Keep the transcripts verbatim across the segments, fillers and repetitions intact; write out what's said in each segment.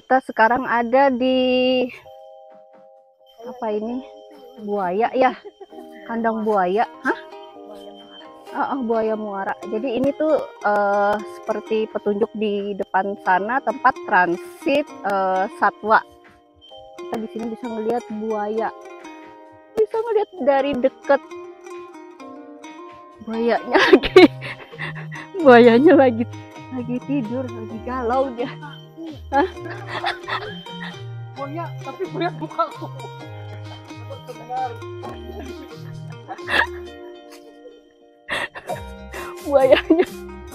kita sekarang ada di apa ini? Buaya ya, kandang buaya. Hah? Oh, oh, buaya muara. Jadi ini tuh uh, seperti petunjuk di depan sana tempat transit uh, satwa. Kita di sini bisa melihat buaya, bisa melihat dari dekat. Buayanya lagi, buayanya lagi, lagi tidur, lagi galau dia. Hah? Buaya, tapi buaya buka aku. Buayanya.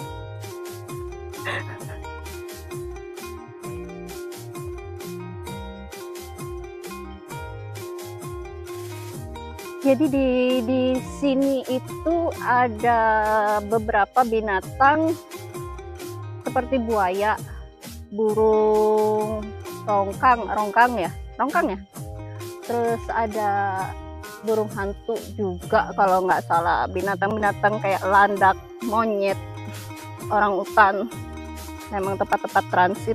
Jadi di di sini itu ada beberapa binatang seperti buaya, burung rongkang, rongkang ya, rongkang ya. Terus ada burung hantu juga kalau nggak salah, binatang-binatang kayak landak, monyet, orang utan. Memang tempat-tempat transit.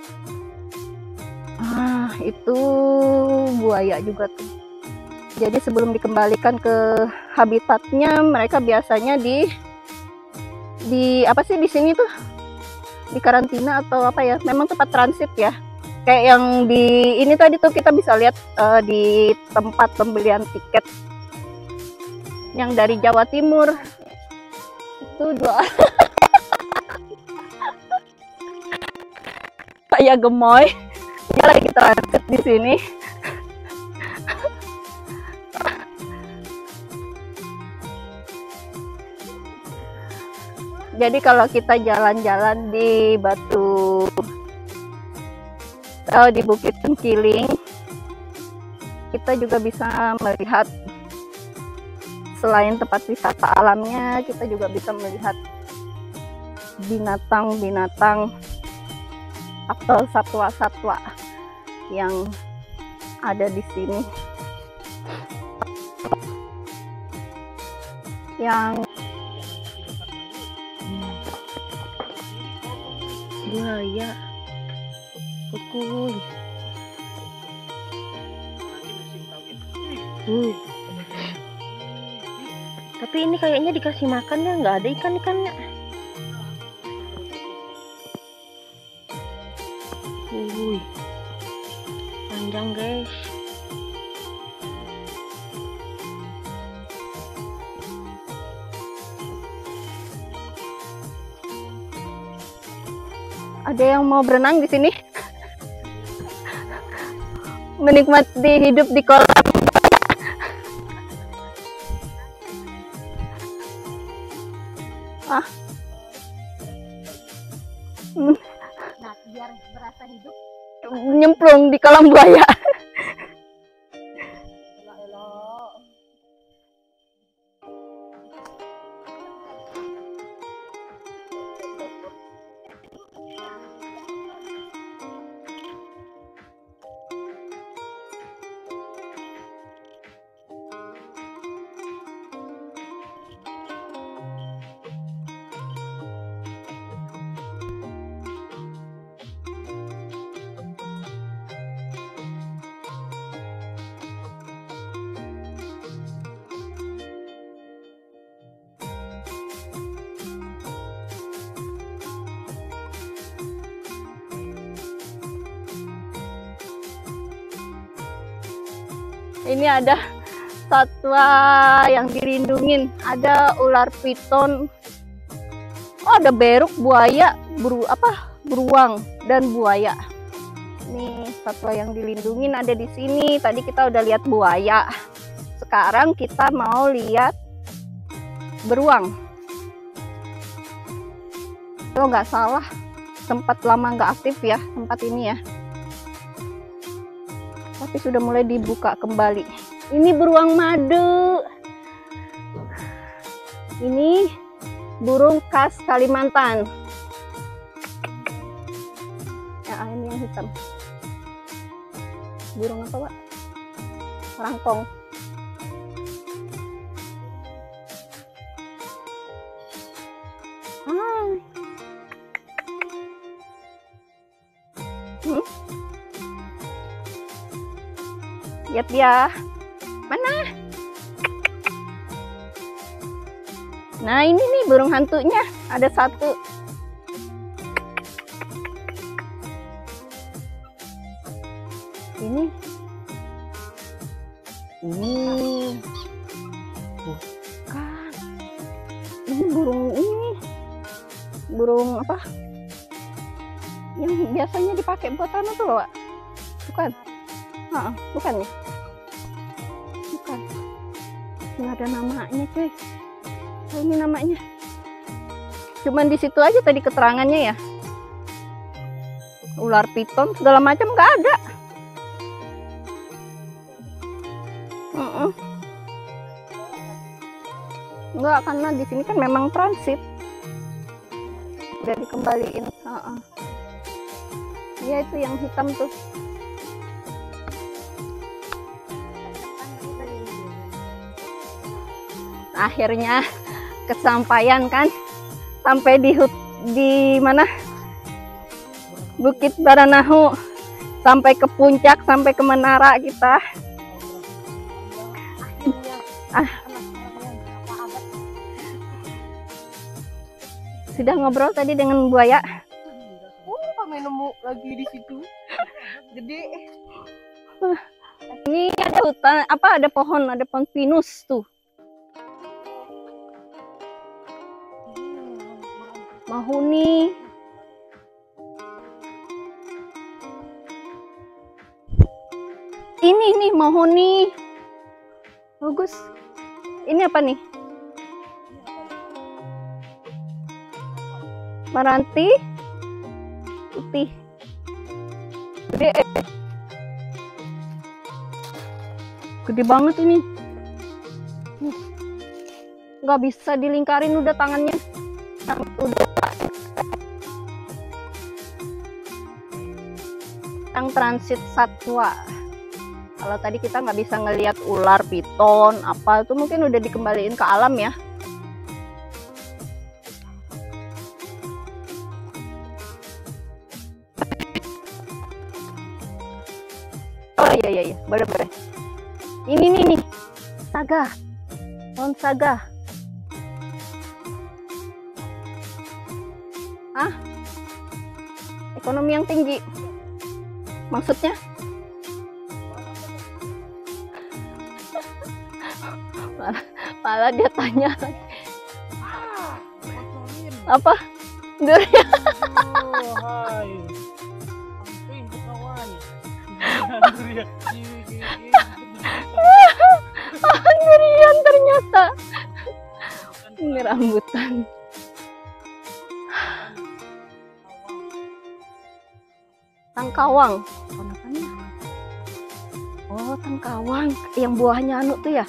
Ah, itu buaya juga tuh. Jadi sebelum dikembalikan ke habitatnya, mereka biasanya di di apa sih di sini tuh? Di karantina atau apa ya? Memang tempat transit ya. Kayak yang di ini tadi tuh kita bisa lihat uh, di tempat pembelian tiket yang dari Jawa Timur. Itu dua kayak gemoy. Dia lagi transit di sini. Jadi kalau kita jalan-jalan di Batu, oh, di Bukit Tengkiling, kita juga bisa melihat selain tempat wisata alamnya, kita juga bisa melihat binatang-binatang atau satwa-satwa yang ada di sini. Yang buaya, kukuy. Uh. Tapi ini kayaknya dikasih makan ya, nggak ada ikan-ikannya. Uy, panjang guys. Ada yang mau berenang di sini? Menikmati hidup di kolam. Ah. Hmm. Nah, biar berasa hidup, nyemplung di kolam buaya. Ini ada satwa yang dilindungin, ada ular piton, oh ada beruk, buaya, buru apa beruang dan buaya. Ini satwa yang dilindungin ada di sini. Tadi kita udah lihat buaya, sekarang kita mau lihat beruang. Kalau nggak salah sempat lama nggak aktif ya tempat ini ya, tapi sudah mulai dibuka kembali. Ini beruang madu. Ini burung khas Kalimantan. Ya, ini yang hitam. Burung apa, Pak? Rangkong. Ah. Hmm? Lihat dia. Mana? Nah, ini nih burung hantunya. Ada satu. Ini. Ini. Bukan. Ini burung ini. Burung apa? Yang biasanya dipakai buat anu tuh loh, Wak. Bukan. Heeh, bukan ya? Bukan. Nggak ada namanya, cuy. Oh, ini namanya. Cuman di situ aja tadi keterangannya ya. Ular piton segala macam nggak ada. Uh-uh. Nggak, karena di sini kan memang transit. Udah dikembaliin. Uh-uh. Ya itu yang hitam tuh. Akhirnya kesampaian kan, sampai di hut di mana Bukit Baranahu, sampai ke puncak, sampai ke menara kita. Ah, sudah ngobrol tadi dengan buaya. Oh, kami nemu lagi di situ. Gede. Ini ada hutan, apa ada pohon, ada pohon pinus tuh. Mahuni. Ini nih mahuni. Bagus. Ini apa nih? Meranti putih. Gede. Gede banget ini. Nggak bisa dilingkarin udah tangannya. Udah. Yang transit satwa. Kalau tadi kita nggak bisa ngelihat ular piton apa itu, mungkin udah dikembaliin ke alam ya. Oh iya iya iya, boleh-boleh. Ini nih nih, saga, pohon saga. Hah? Ekonomi yang tinggi. Maksudnya? malah, malah dia tanya apa? Durian. Oh, hai. Ampun, kawan. Durian. Durian ternyata. Ini rambutan. Tangkawang. Oh, tangkawang. Yang buahnya anu tuh ya.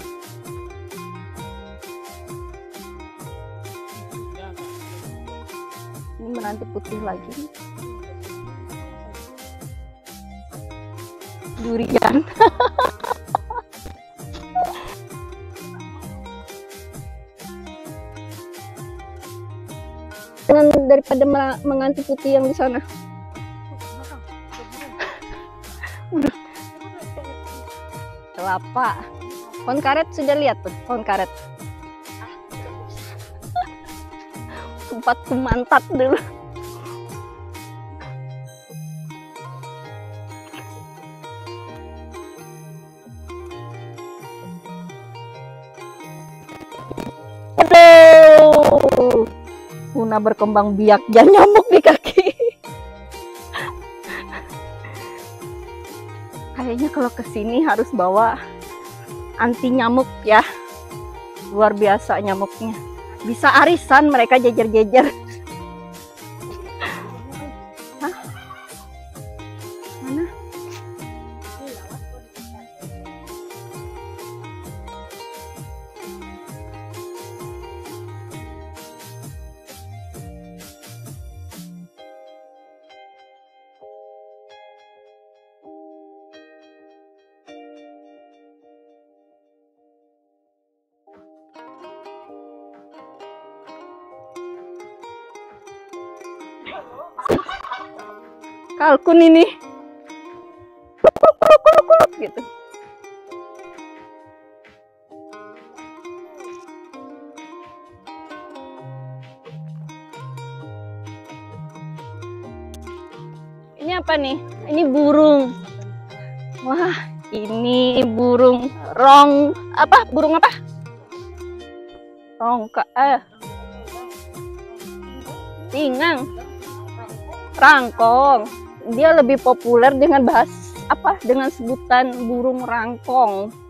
Ini meranti putih lagi. Durian. Dengan daripada menganti putih yang di sana. Udah. Kelapa. Pohon karet sudah lihat tuh, pohon karet. Tempatku mantap dulu. Aduh. Una berkembang biak dan nyamuk di kaki. Kayaknya kalau kesini harus bawa anti nyamuk ya. Luar biasa nyamuknya. Bisa arisan mereka jejer-jejer. Hah? Mana? Kalkun ini kuluk kuluk kuluk kuluk gitu. Ini apa nih? Ini burung. Wah, ini burung rong apa? Burung apa? Rongka eh. Tingang. Rangkong. Dia lebih populer dengan bahas apa? Dengan sebutan burung rangkong.